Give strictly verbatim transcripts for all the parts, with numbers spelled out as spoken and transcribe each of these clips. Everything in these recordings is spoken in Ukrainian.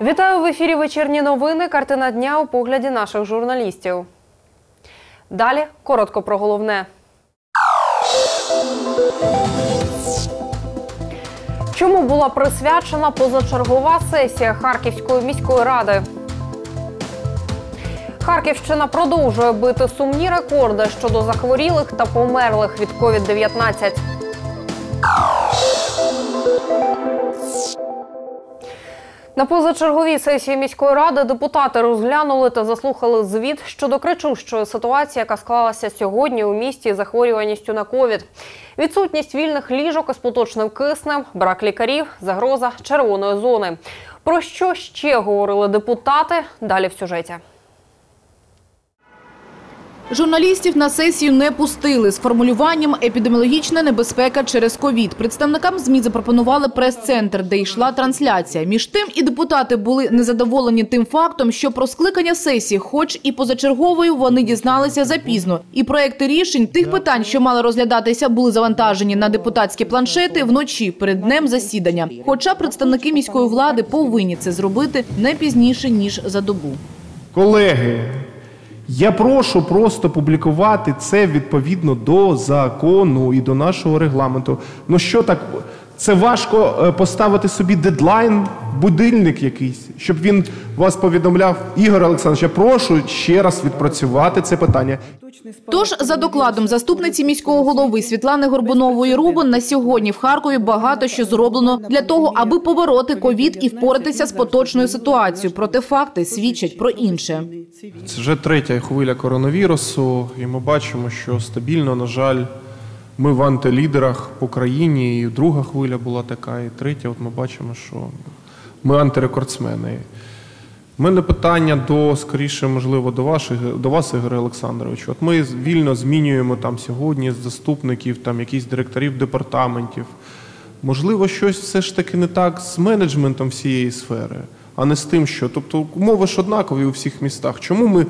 Вітаю в ефірі «Вечірні новини». Картина дня у погляді наших журналістів. Далі коротко про головне. Чому була присвячена позачергова сесія Харківської міської ради? Харківщина продовжує бити сумні рекорди щодо захворілих та померлих від ковід дев'ятнадцять. На позачерговій сесії міської ради депутати розглянули та заслухали звіт щодо кричущої ситуації, яка склалася сьогодні у місті із захворюваністю на ковід. Відсутність вільних ліжок із поточним киснем, брак лікарів, загроза червоної зони. Про що ще говорили депутати? Далі в сюжеті. Журналістів на сесію не пустили з формулюванням «епідеміологічна небезпека через ковід». Представникам ЗМІ запропонували прес-центр, де йшла трансляція. Між тим і депутати були незадоволені тим фактом, що про скликання сесії, хоч і позачерговою, вони дізналися запізно. І проекти рішень тих питань, що мали розглядатися, були завантажені на депутатські планшети вночі перед днем засідання. Хоча представники міської влади повинні це зробити не пізніше, ніж за добу. Колеги, я прошу просто публікувати це відповідно до закону і до нашого регламенту. Ну що так, це важко поставити собі дедлайн, будильник якийсь, щоб він вас повідомляв. Ігор Олександрович, я прошу ще раз відпрацювати це питання. Тож, за докладом заступниці міського голови Світлани Горбунової-Рубан, на сьогодні в Харкові багато що зроблено для того, аби побороти ковід і впоратися з поточною ситуацією. Проте факти свідчать про інше. Це вже третя хвиля коронавірусу, і ми бачимо, що стабільно, на жаль, ми в антилідерах по країні, і друга хвиля була така, і третя, от ми бачимо, що ми антирекордсмени. У мене питання до, скоріше, можливо, до, ваших, до вас, Ігор Олександрович. От ми вільно змінюємо там сьогодні заступників, там якісь директорів департаментів. Можливо, щось все ж таки не так з менеджментом всієї сфери, а не з тим, що... Тобто умови ж однакові у всіх містах. Чому ми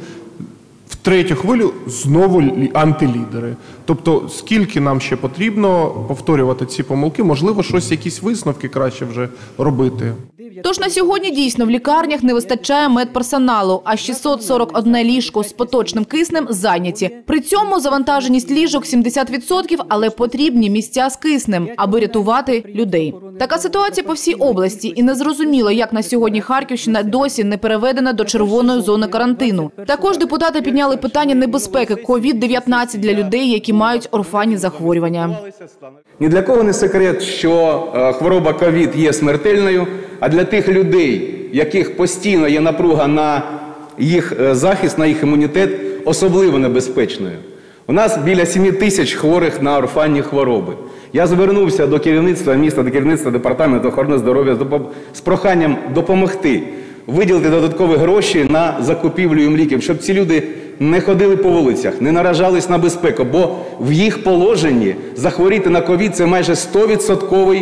в третю хвилю знову антилідери? Тобто скільки нам ще потрібно повторювати ці помилки? Можливо, щось, якісь висновки краще вже робити? Тож на сьогодні дійсно в лікарнях не вистачає медперсоналу, а шістсот сорок одне ліжко з поточним киснем зайняті. При цьому завантаженість ліжок сімдесят відсотків, але потрібні місця з киснем, аби рятувати людей. Така ситуація по всій області, і незрозуміло, як на сьогодні Харківщина досі не переведена до червоної зони карантину. Також депутати підняли питання небезпеки ковід дев'ятнадцять для людей, які мають орфанні захворювання. Ні для кого не секрет, що хвороба ковід є смертельною, а для тих людей, яких постійно є напруга на їх захист, на їх імунітет, особливо небезпечною. У нас біля семи тисяч хворих на орфанні хвороби. Я звернувся до керівництва міста, до керівництва департаменту охорони здоров'я з проханням допомогти виділити додаткові гроші на закупівлю їм ліків, щоб ці люди не ходили по вулицях, не наражались на безпеку, бо в їх положенні захворіти на ковід – це майже сто відсотків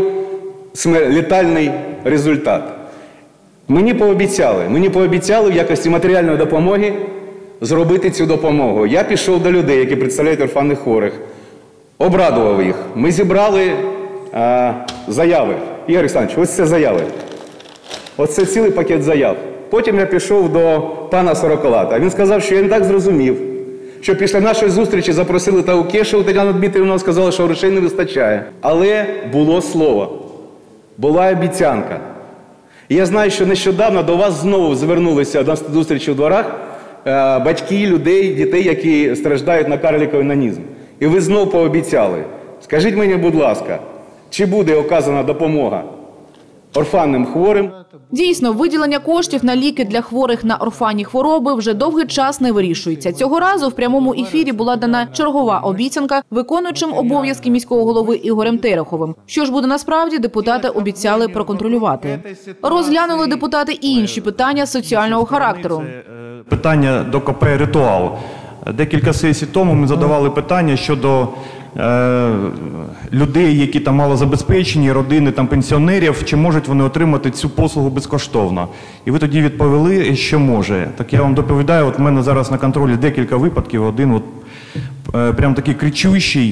летальний результат. Мені пообіцяли, мені пообіцяли в якості матеріальної допомоги зробити цю допомогу. Я пішов до людей, які представляють орфанних хворих, обрадував їх. Ми зібрали а, заяви. Ігор Олександрович, ось це заяви. Оце цілий пакет заяв. Потім я пішов до пана Сороколата. Він сказав, що я не так зрозумів, що після нашої зустрічі запросили Таукешеву Тетяну Дмитрівну, сказали, що грошей не вистачає. Але було слово, була обіцянка. І я знаю, що нещодавно до вас знову звернулися на зустрічі у дворах батьки, людей, дітей, які страждають на карликовий нанізм. І ви знову пообіцяли. Скажіть мені, будь ласка, чи буде оказана допомога орфанним хворим? Дійсно, виділення коштів на ліки для хворих на орфанні хвороби вже довгий час не вирішується. Цього разу в прямому ефірі була дана чергова обіцянка виконуючим обов'язки міського голови Ігорем Тереховим. Що ж буде насправді, депутати обіцяли проконтролювати. Розглянули депутати і інші питання соціального характеру. Питання до КП «Ритуал». Декілька сесій тому ми задавали питання щодо е, людей, які там малозабезпечені, родини там пенсіонерів, чи можуть вони отримати цю послугу безкоштовно. І ви тоді відповіли, що може. Так я вам доповідаю, от в мене зараз на контролі декілька випадків, один от, е, прям такий кричущий,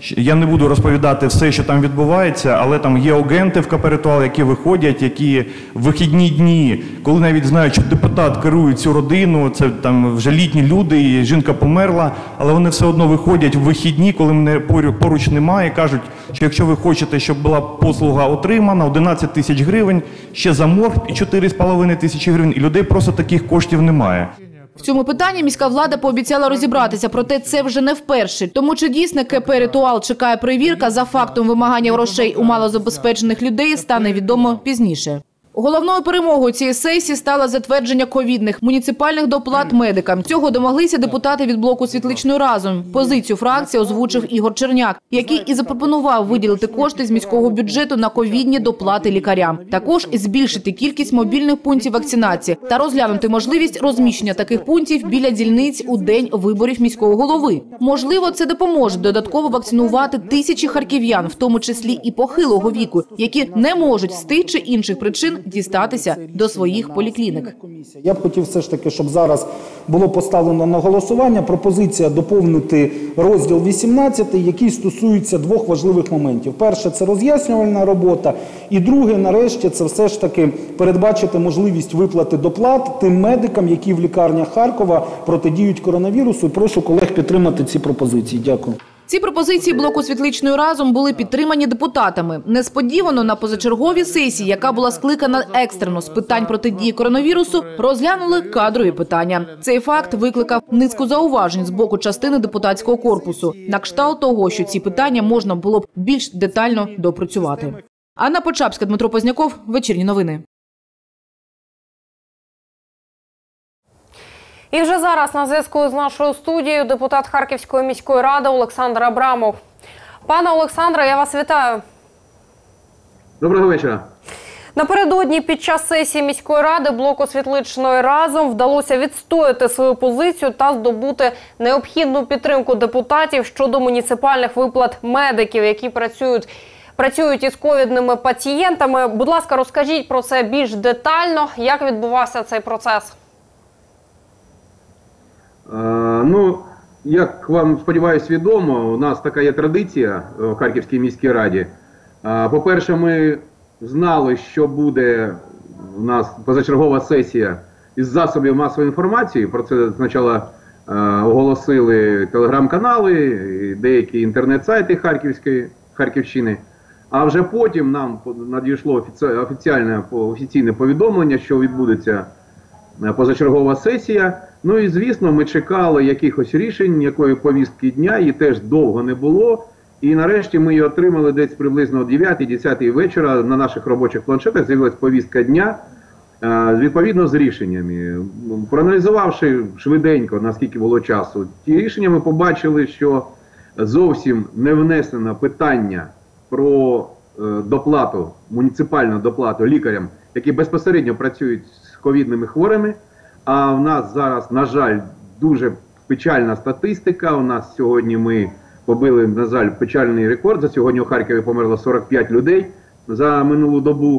Я не буду розповідати все, що там відбувається, але там є агенти в КП «Ритуал», які виходять, які в вихідні дні, коли навіть знають, що депутат керує цю родину, це там вже літні люди, і жінка померла, але вони все одно виходять в вихідні, коли мене поруч немає, і кажуть, що якщо ви хочете, щоб була послуга отримана, одинадцять тисяч гривень, ще за морг і чотири з половиною тисячі гривень, і людей просто таких коштів немає. В цьому питанні міська влада пообіцяла розібратися, проте це вже не вперше. Тому чи дійсно КП «Ритуал» чекає перевірка за фактом вимагання грошей у малозабезпечених людей, стане відомо пізніше. Головною перемогою цієї сесії стало затвердження ковідних муніципальних доплат медикам. Цього домоглися депутати від блоку «Світличної разом». Позицію фракції озвучив Ігор Черняк, який і запропонував виділити кошти з міського бюджету на ковідні доплати лікарям. Також збільшити кількість мобільних пунктів вакцинації та розглянути можливість розміщення таких пунктів біля дільниць у день виборів міського голови. Можливо, це допоможе додатково вакцинувати тисячі харків'ян, в тому числі і похилого віку, які не можуть з тих чи інших причин дістатися до своїх поліклінік. Я б хотів все ж таки, щоб зараз було поставлено на голосування пропозиція доповнити розділ вісімнадцятий, який стосується двох важливих моментів. Перше – це роз'яснювальна робота, і друге, нарешті, це все ж таки передбачити можливість виплати доплат тим медикам, які в лікарнях Харкова протидіють коронавірусу. Прошу колег підтримати ці пропозиції. Дякую. Ці пропозиції блоку «Світличної разом» були підтримані депутатами. Несподівано на позачерговій сесії, яка була скликана екстрено з питань протидії коронавірусу, розглянули кадрові питання. Цей факт викликав низку зауважень з боку частини депутатського корпусу, на кшталт того, що ці питання можна було б більш детально доопрацювати. Анна Почапська, Дмитро Позняков, Вечірні новини. І вже зараз на зв'язку з нашою студією депутат Харківської міської ради Олександр Абрамов. Пане Олександре, я вас вітаю. Доброго вечора. Напередодні під час сесії міської ради блоку «Світличної разом» вдалося відстояти свою позицію та здобути необхідну підтримку депутатів щодо муніципальних виплат медиків, які працюють, працюють із ковідними пацієнтами. Будь ласка, розкажіть про це більш детально, як відбувався цей процес. Ну, як вам, сподіваюся, відомо, у нас така є традиція в Харківській міській раді. По-перше, ми знали, що буде у нас позачергова сесія із засобів масової інформації. Про це спочатку оголосили телеграм-канали, деякі інтернет-сайти Харківської, Харківщини. А вже потім нам надійшло офіційне, офіційне повідомлення, що відбудеться позачергова сесія. Ну і, звісно, ми чекали якихось рішень, якої повістки дня, її теж довго не було. І нарешті ми її отримали десь приблизно о дев'ятій-десятій вечора. На наших робочих планшетах з'явилась повістка дня, відповідно з рішеннями. Проаналізувавши швиденько, наскільки було часу, ті рішення, ми побачили, що зовсім не внесено питання про доплату, муніципальну доплату лікарям, які безпосередньо працюють з ковідними хворими. А в нас зараз, на жаль, дуже печальна статистика. У нас сьогодні ми побили, на жаль, печальний рекорд. За сьогодні у Харкові померло сорок п'ять людей за минулу добу.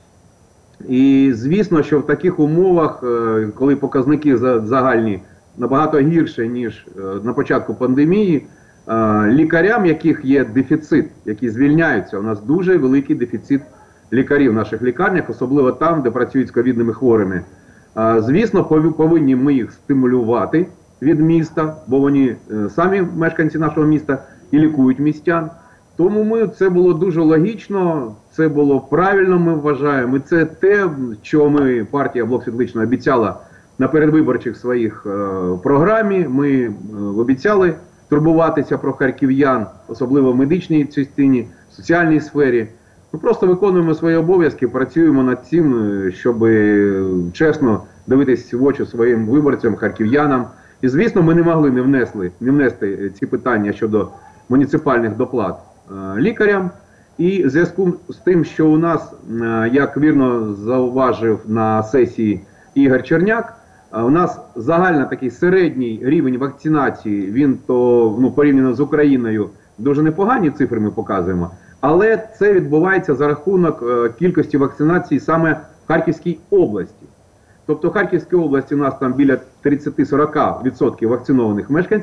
І звісно, що в таких умовах, коли показники загальні набагато гірше, ніж на початку пандемії, лікарям, яких є дефіцит, які звільняються, у нас дуже великий дефіцит лікарів в наших лікарнях, особливо там, де працюють з ковідними хворими. Звісно, повинні ми їх стимулювати від міста, бо вони самі мешканці нашого міста і лікують містян. Тому ми, це було дуже логічно, це було правильно, ми вважаємо. І це те, що ми, партія «Блок Світличної» обіцяла на передвиборчих своїх е, програмі. Ми е, обіцяли турбуватися про харків'ян, особливо в медичній частині, в соціальній сфері. Ми просто виконуємо свої обов'язки, працюємо над цим, щоб чесно дивитись в очі своїм виборцям, харків'янам. І, звісно, ми не могли не, внесли, не внести ці питання щодо муніципальних доплат е, лікарям. І в зв'язку з тим, що у нас, е, як вірно зауважив на сесії Ігор Черняк, е, у нас загально такий середній рівень вакцинації, він то, ну, порівняно з Україною, дуже непогані цифри ми показуємо. Але це відбувається за рахунок е, кількості вакцинацій саме в Харківській області. Тобто в Харківській області у нас там біля тридцять-сорок відсотків вакцинованих мешканців,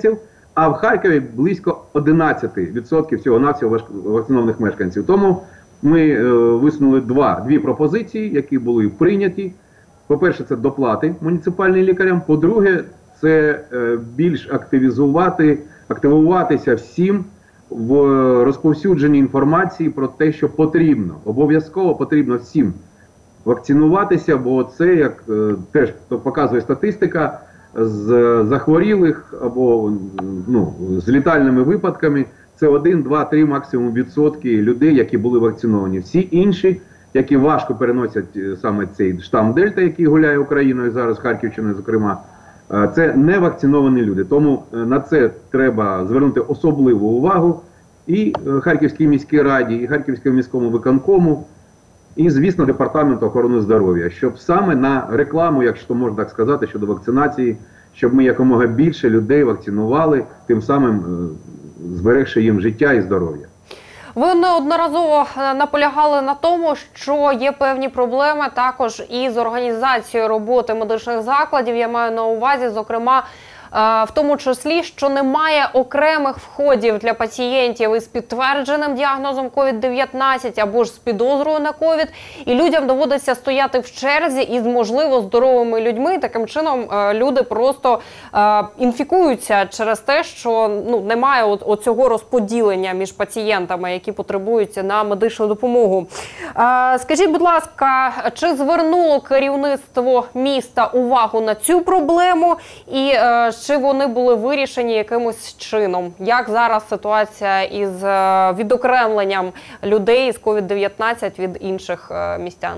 а в Харкові близько одинадцять відсотків всього-навсього вакцинованих мешканців. Тому ми е, висунули два, дві пропозиції, які були прийняті. По-перше, це доплати муніципальним лікарям. По-друге, це е, більш активізувати, активуватися всім в розповсюдженні інформації про те, що потрібно. Обов'язково потрібно всім вакцинуватися, бо це, як е, теж показує статистика, з захворілих або ну, з літальними випадками, це один, два, три максимум відсотки людей, які були вакциновані. Всі інші, які важко переносять саме цей штам Дельта, який гуляє Україною зараз, Харківщиною, зокрема, це не вакциновані люди. Тому на це треба звернути особливу увагу і Харківській міській раді, і Харківському міському виконкому, і, звісно, Департаменту охорони здоров'я, щоб саме на рекламу, якщо можна так сказати, щодо вакцинації, щоб ми якомога більше людей вакцинували, тим самим зберегши їм життя і здоров'я. Ви неодноразово наполягали на тому, що є певні проблеми також із організацією роботи медичних закладів. Я маю на увазі, зокрема, в тому числі, що немає окремих входів для пацієнтів із підтвердженим діагнозом ковід дев'ятнадцять або ж з підозрою на ковід, і людям доводиться стояти в черзі із, можливо, здоровими людьми. Таким чином, люди просто е, інфікуються через те, що ну, немає от, от цього розподілення між пацієнтами, які потребують на медичну допомогу. Е, скажіть, будь ласка, чи звернуло керівництво міста увагу на цю проблему і е, чи вони були вирішені якимось чином? Як зараз ситуація із відокремленням людей з ковід дев'ятнадцять від інших містян?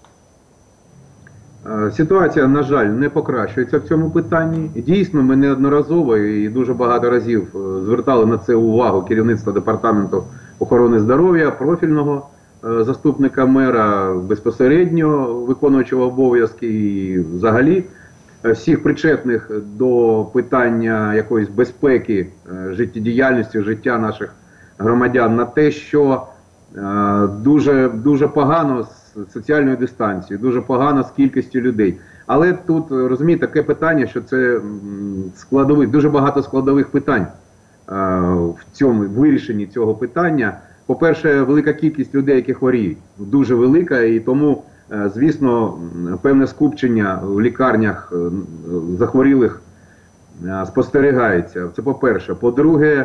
Ситуація, на жаль, не покращується в цьому питанні. Дійсно, ми неодноразово і дуже багато разів звертали на це увагу керівництва Департаменту охорони здоров'я, профільного заступника мера, безпосередньо виконуючого обов'язки і взагалі всіх причетних до питання якоїсь безпеки, життєдіяльності, життя наших громадян на те, що е, дуже, дуже погано з соціальною дистанцією, дуже погано з кількістю людей. Але тут, розумієте, таке питання, що це складових, дуже багато складових питань е, в цьому вирішенні цього питання. По-перше, велика кількість людей, які хворіють, дуже велика, і тому звісно, певне скупчення в лікарнях захворілих спостерігається. Це по-перше. По-друге,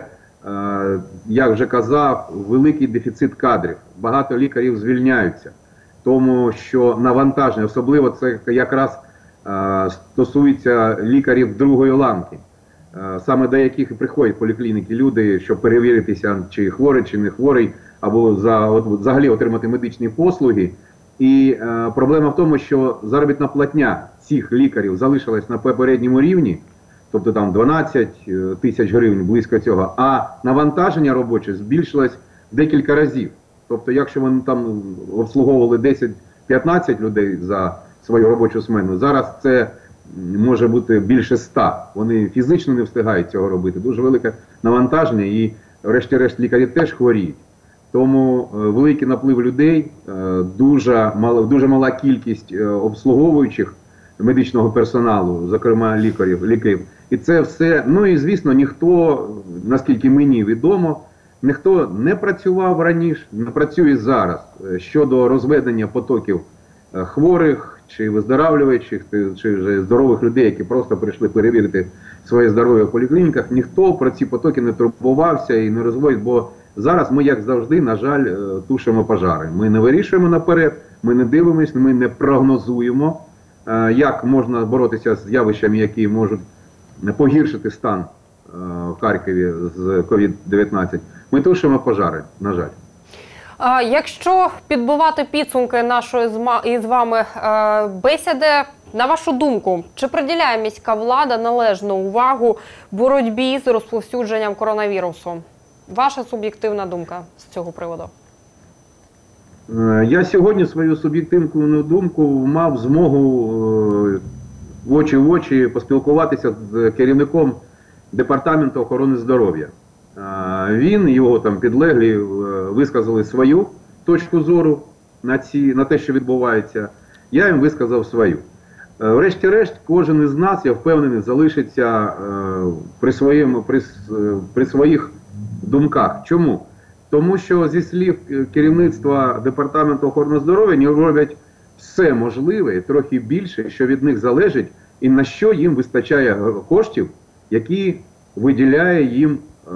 як вже казав, великий дефіцит кадрів. Багато лікарів звільняються. Тому що навантаження, особливо це якраз стосується лікарів другої ланки. Саме до яких і приходять в поліклініки люди, щоб перевіритися, чи хворий, чи не хворий, або за, от, взагалі отримати медичні послуги. І е, проблема в тому, що заробітна платня цих лікарів залишилась на попередньому рівні, тобто там дванадцять тисяч гривень, близько цього, а навантаження робоче збільшилось в декілька разів. Тобто, якщо вони там обслуговували десять-п'ятнадцять людей за свою робочу смену, зараз це може бути більше ста. Вони фізично не встигають цього робити. Дуже велике навантаження і, врешті-решт, лікарі теж хворіють. Тому е, великий наплив людей, е, дуже, мала, дуже мала кількість е, обслуговуючих медичного персоналу, зокрема лікарів, лікарів. І це все, ну і звісно, ніхто, наскільки мені відомо, ніхто не працював раніше, не працює зараз е, щодо розведення потоків е, хворих, чи виздоравлюючих, чи вже здорових людей, які просто прийшли перевірити своє здоров'я в поліклініках. Ніхто про ці потоки не турбувався і не розводить, бо зараз ми, як завжди, на жаль, тушимо пожари. Ми не вирішуємо наперед, ми не дивимося, ми не прогнозуємо, як можна боротися з явищами, які можуть погіршити стан в Харкові з ковід дев'ятнадцять. Ми тушимо пожари, на жаль. Якщо підбивати підсумки нашої із вами бесіди, на вашу думку, чи приділяє міська влада належну увагу боротьбі з розповсюдженням коронавірусу? Ваша суб'єктивна думка з цього приводу? Я сьогодні свою суб'єктивну думку мав змогу в очі в очі поспілкуватися з керівником Департаменту охорони здоров'я. Він, його там підлеглі висказали свою точку зору на, ці, на те, що відбувається. Я їм висказав свою. Врешті-решт, кожен із нас, я впевнений, залишиться при, своєму, при, при своїх думках. Чому? Тому що, зі слів керівництва Департаменту охорони здоров'я, вони роблять все можливе, трохи більше, що від них залежить, і на що їм вистачає коштів, які виділяє їм е,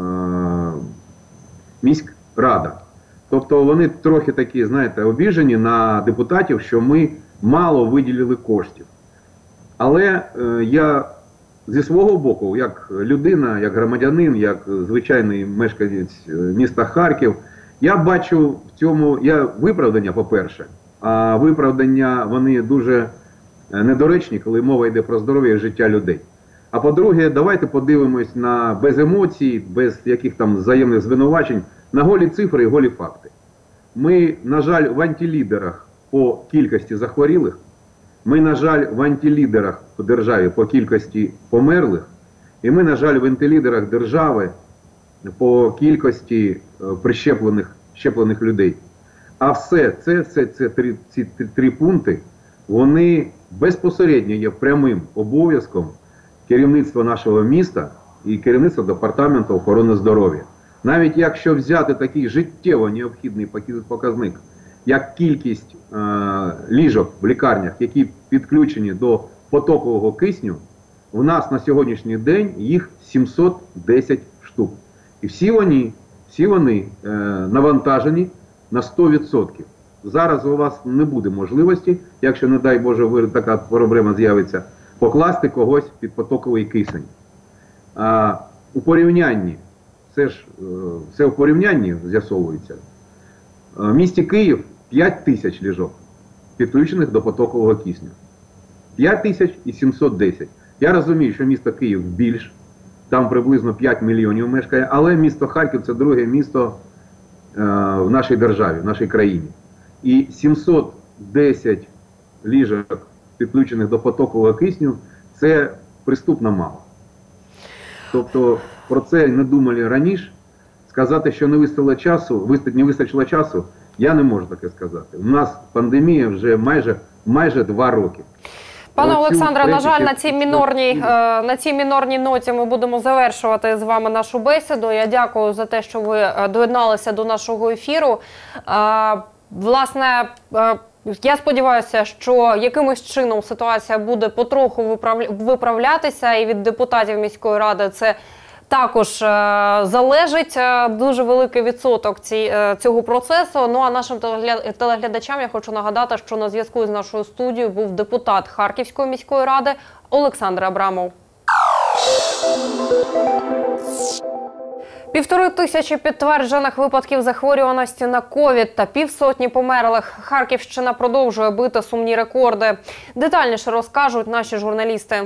міськрада. Тобто вони трохи такі, знаєте, обіжені на депутатів, що ми мало виділили коштів. Але е, я зі свого боку, як людина, як громадянин, як звичайний мешканець міста Харків, я бачу в цьому я виправдання, по-перше, а виправдання вони дуже недоречні, коли мова йде про здоров'я і життя людей. А по-друге, давайте подивимось на без емоцій, без яких там взаємних звинувачень, на голі цифри і голі факти. Ми, на жаль, в антилідерах по кількості захворілих, ми, на жаль, в антилідерах в державі по кількості померлих, і ми, на жаль, в антилідерах держави по кількості прищеплених щеплених людей. А все це, це, це три, ці три пункти, вони безпосередньо є прямим обов'язком керівництва нашого міста і керівництва Департаменту охорони здоров'я. Навіть якщо взяти такий життєво необхідний показник, як кількість е, ліжок в лікарнях, які підключені до потокового кисню, у нас на сьогоднішній день їх сімсот десять штук. І всі вони, всі вони е, навантажені на сто відсотків. Зараз у вас не буде можливості, якщо, не дай Боже, така проблема з'явиться, покласти когось під потоковий кисень. А, у порівнянні, це ж все у порівнянні з'ясовується, в місті Київ п'ять тисяч ліжок, підключених до потокового кисню. п'ять тисяч і сімсот десять. Я розумію, що місто Київ більш, там приблизно п'ять мільйонів мешкає, але місто Харків – це друге місто е, в нашій державі, в нашій країні. І сімсот десять ліжок, підключених до потокового кисню, це приступно мало. Тобто про це не думали раніше. Сказати, що не вистачило часу, не вистачило часу, я не можу таке сказати. У нас пандемія вже майже, майже два роки. Пане Олександре, на жаль, на цій мінорній, на цій мінорній ноті ми будемо завершувати з вами нашу бесіду. Я дякую за те, що ви доєдналися до нашого ефіру. Власне, я сподіваюся, що якимось чином ситуація буде потроху виправлятися, і від депутатів міської ради це також е, залежить е, дуже великий відсоток ці, е, цього процесу. Ну а нашим телеглядачам я хочу нагадати, що на зв'язку з нашою студією був депутат Харківської міської ради Олександр Абрамов. Півтори тисячі підтверджених випадків захворюваності на ковід та півсотні померлих. Харківщина продовжує бити сумні рекорди. Детальніше розкажуть наші журналісти.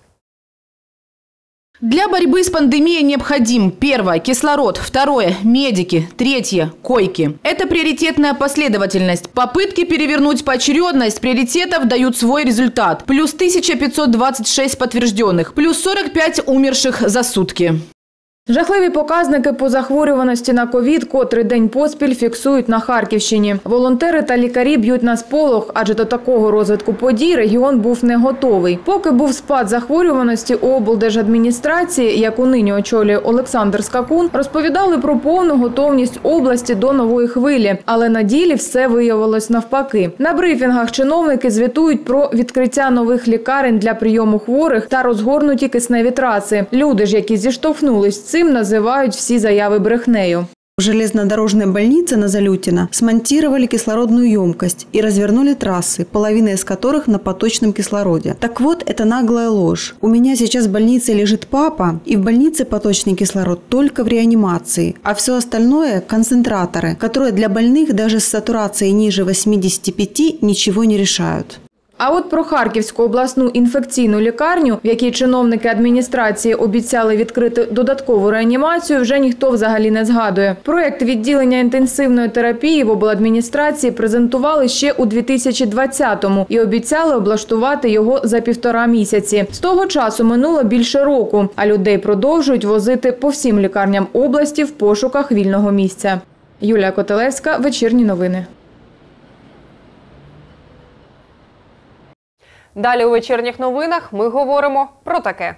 Для борьбы с пандемией необходим: первое – кислород, второе – медики, третье – койки. Это приоритетная последовательность. Попытки перевернуть поочередность приоритетов дают свой результат. Плюс тысяча пятьсот двадцать шесть подтвержденных, плюс сорок пять умерших за сутки. Жахливі показники по захворюваності на ковід котрий день поспіль фіксують на Харківщині. Волонтери та лікарі б'ють на сполох, адже до такого розвитку подій регіон був не готовий. Поки був спад захворюваності у облдержадміністрації, яку нині очолює Олександр Скакун, розповідали про повну готовність області до нової хвилі. Але на ділі все виявилось навпаки. На брифінгах чиновники звітують про відкриття нових лікарень для прийому хворих та розгорнуті кисневі траси. Люди ж, які зіштовхнулись цим, називають всі заяви брехнею. В железнодорожной больнице на Залютино смонтировали кислородную емкость и развернули трассы, половина из которых на поточном кислороде. Так вот, это наглая ложь. У меня сейчас в больнице лежит папа, и в больнице поточный кислород только в реанимации, а все остальное – концентраторы, которые для больных даже с сатурацией ниже восьмидесяти пяти ничего не решают. А от про Харківську обласну інфекційну лікарню, в якій чиновники адміністрації обіцяли відкрити додаткову реанімацію, вже ніхто взагалі не згадує. Проєкт відділення інтенсивної терапії в обладміністрації презентували ще у дві тисячі двадцятому і обіцяли облаштувати його за півтора місяці. З того часу минуло більше року, а людей продовжують возити по всім лікарням області в пошуках вільного місця. Юлія Котелевська, Вечірні новини. Далі у вечірніх новинах ми говоримо про таке.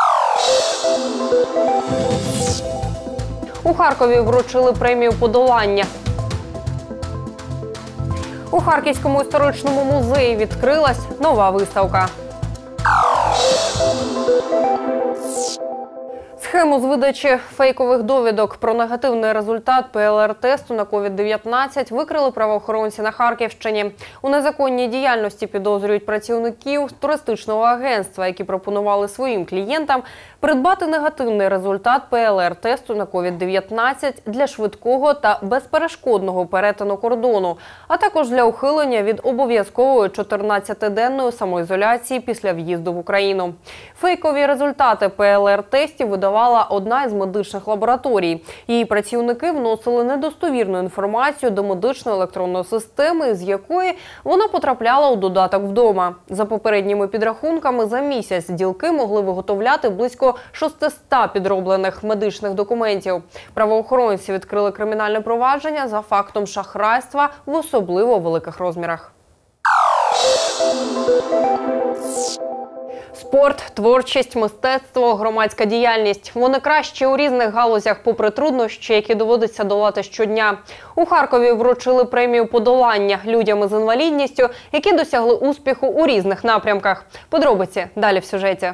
У Харкові вручили премію «Подолання». У Харківському історичному музеї відкрилась нова виставка. Схему з видачі фейкових довідок про негативний результат пе ел ер-тесту на ковід дев'ятнадцять викрили правоохоронці на Харківщині. У незаконній діяльності підозрюють працівників туристичного агентства, які пропонували своїм клієнтам придбати негативний результат пе ел ер-тесту на ковід дев'ятнадцять для швидкого та безперешкодного перетину кордону, а також для ухилення від обов'язкової чотирнадцятиденної самоізоляції після в'їзду в Україну. Фейкові результати пе ел ер-тестів видавали одна із медичних лабораторій. Її працівники вносили недостовірну інформацію до медичної електронної системи, з якої вона потрапляла у додаток «Вдома». За попередніми підрахунками, за місяць ділки могли виготовляти близько шістсот підроблених медичних документів. Правоохоронці відкрили кримінальне провадження за фактом шахрайства в особливо великих розмірах. Спорт, творчість, мистецтво, громадська діяльність – вони кращі у різних галузях, попри труднощі, які доводиться долати щодня. У Харкові вручили премію «Подолання» людям із інвалідністю, які досягли успіху у різних напрямках. Подробиці далі в сюжеті.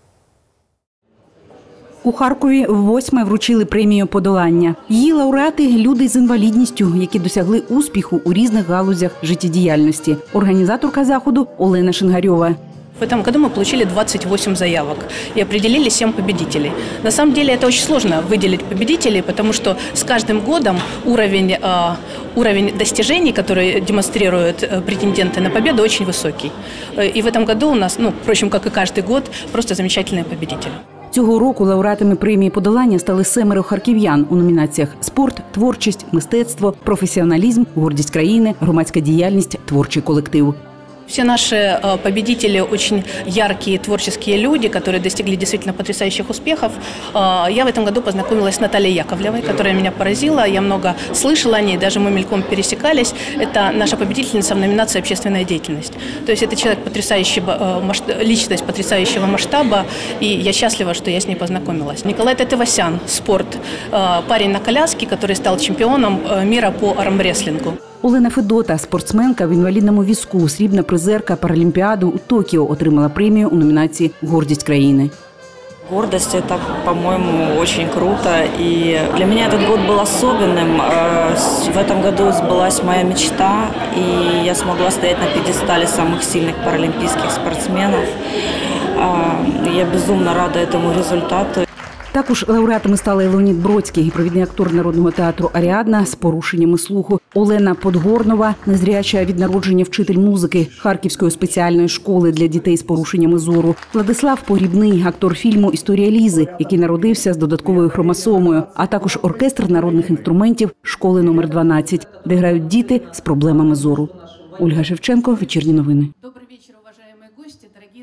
У Харкові восьме вручили премію «Подолання». Її лауреати – люди з інвалідністю, які досягли успіху у різних галузях життєдіяльності. Організаторка заходу Олена Шингарьова. В этом году мы получили двадцать восемь заявок и определили семь победителей. На самом деле это очень сложно выделить победителей, потому что с каждым годом уровень, э, уровень достижений, которые демонстрируют э, претенденты на победу, очень высокий. И в этом году у нас, ну, впрочем, как и каждый год, просто замечательные победители. Цього року лауреатами премії «Подолання» стали семеро харків'ян у номінаціях «Спорт», «Творчість», «Мистецтво», «Професіоналізм», «Гордість країни», «Громадська діяльність», «Творчий колектив». Все наши победители очень яркие творческие люди, которые достигли действительно потрясающих успехов. Я в этом году познакомилась с Натальей Яковлевой, которая меня поразила. Я много слышала о ней, даже мы мельком пересекались. Это наша победительница в номинации «Общественная деятельность». То есть это человек потрясающего, личность потрясающего масштаба, и я счастлива, что я с ней познакомилась. Николай Татевасян, спорт, парень на коляске, который стал чемпионом мира по армрестлингу. Олена Федота, спортсменка в інвалідному візку, срібна призерка Паралімпіади у Токіо, отримала премію у номінації «Гордість країни». Гордость – это, по-моему, очень круто. И для меня этот год был особенным. В этом году сбылась моя мечта, и я смогла стоять на пьедестале самых сильных паралимпийских спортсменов. Я безумно рада этому результату. Також лауреатами стали Леонід Бродський, провідний актор Народного театру «Аріадна» з порушеннями слуху, Олена Подгорнова, незряча від народження вчитель музики Харківської спеціальної школи для дітей з порушеннями зору, Владислав Погрібний, актор фільму «Історія Лізи», який народився з додатковою хромосомою, а також оркестр народних інструментів школи номер дванадцять, де грають діти з проблемами зору. Ольга Шевченко, «Вечірні новини». Добрий вечір, уважаємо гості, дорогі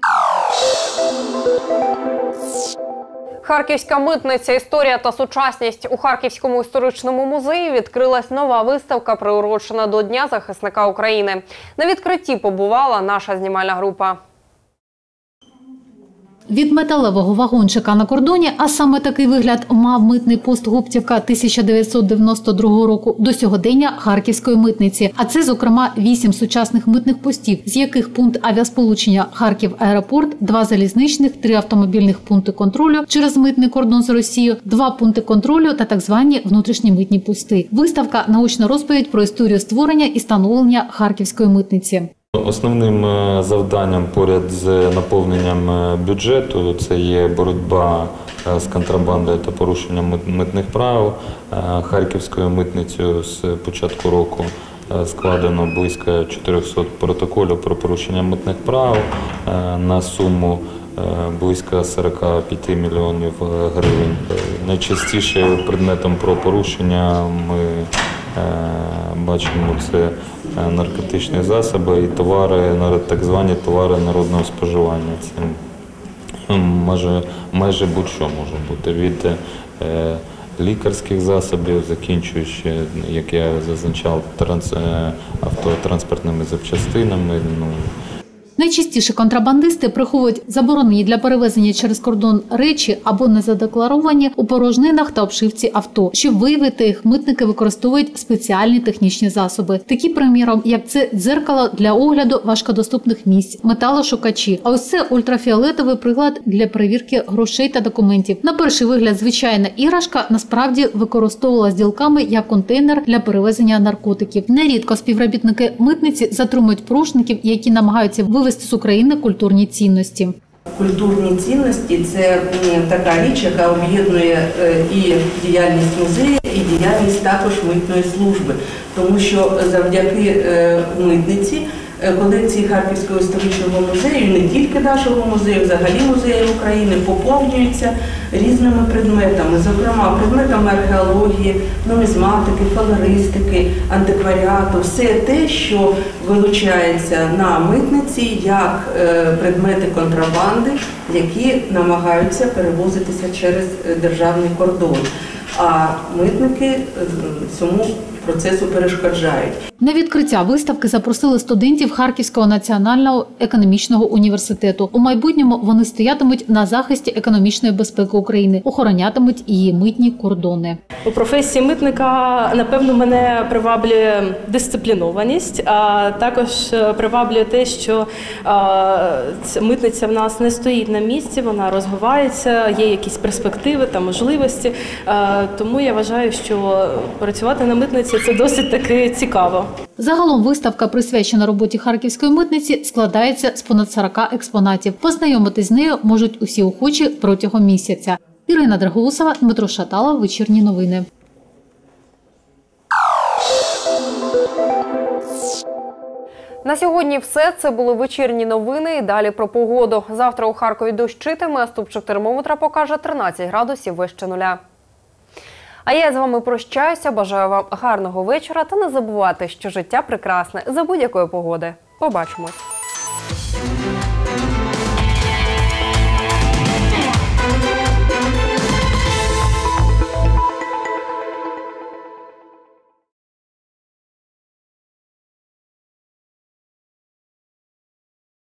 Харківська митниця «Історія та сучасність». У Харківському історичному музеї відкрилась нова виставка, приурочена до Дня захисника України. На відкритті побувала наша знімальна група. Від металевого вагончика на кордоні, а саме такий вигляд мав митний пост Губтівка тисяча дев'ятсот дев'яносто другого року, до сьогодення Харківської митниці. А це, зокрема, вісім сучасних митних постів, з яких пункт авіасполучення Харків-аеропорт, два залізничних, три автомобільних пункти контролю через митний кордон з Росією, два пункти контролю та так звані внутрішні митні пости. Виставка – научна розповідь про історію створення і становлення Харківської митниці. Основним завданням поряд з наповненням бюджету це є боротьба з контрабандою та порушенням митних правил. Харківською митницею з початку року складено близько чотирьохсот протоколів про порушення митних правил на суму близько сорок п'ять мільйонів гривень. Найчастіше предметом правопорушення ми бачимо це наркотичні засоби і товари, так звані товари народного споживання. Це майже, майже будь-що може бути, від е, лікарських засобів, закінчуючи, як я зазначав, транс, автотранспортними запчастинами. Ну. Найчастіше контрабандисти приховують заборонені для перевезення через кордон речі або незадекларовані у порожнинах та обшивці авто. Щоб виявити їх, митники використовують спеціальні технічні засоби. Такі, приміром, як це дзеркало для огляду важкодоступних місць, металошукачі. А ось це ультрафіолетовий прилад для перевірки грошей та документів. На перший вигляд звичайна іграшка насправді використовувалась ділками як контейнер для перевезення наркотиків. Нерідко співробітники митниці затримують порушників, які намагаються вивезти з України культурні цінності. Культурні цінності – це така річ, яка об'єднує і діяльність музею, і діяльність також митної служби. Тому що завдяки митниці колекції Харківського історичного музею, не тільки нашого музею, взагалі музеїв України, поповнюються різними предметами, зокрема предметами археології, нумізматики, флористики, антикваріату, все те, що вилучається на митниці як предмети контрабанди, які намагаються перевозитися через державний кордон. А митники цьому процесу перешкоджають. На відкриття виставки запросили студентів Харківського національного економічного університету. У майбутньому вони стоятимуть на захисті економічної безпеки України, охоронятимуть її митні кордони. У професії митника, напевно, мене приваблює дисциплінованість, а також приваблює те, що митниця в нас не стоїть на місці, вона розвивається, є якісь перспективи та можливості. Тому я вважаю, що працювати на митниці – це досить таки цікаво. Загалом виставка, присвячена роботі Харківської митниці, складається з понад сорока експонатів. Познайомитись з нею можуть усі охочі протягом місяця. Ірина Драгоусова, Дмитро Шаталов, Вечірні новини. На сьогодні все. Це були вечірні новини і далі про погоду. Завтра у Харкові дощитиме, а стопчик термометра покаже тринадцять градусів вище нуля. А я з вами прощаюся, бажаю вам гарного вечора та не забувайте, що життя прекрасне за будь-якої погоди. Побачимось!